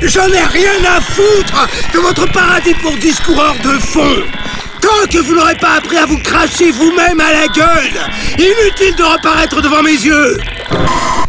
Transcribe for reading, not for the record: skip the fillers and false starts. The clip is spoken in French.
J'en ai rien à foutre de votre paradis pour discoureur de fond. Tant que vous n'aurez pas appris à vous cracher vous-même à la gueule, inutile de reparaître devant mes yeux.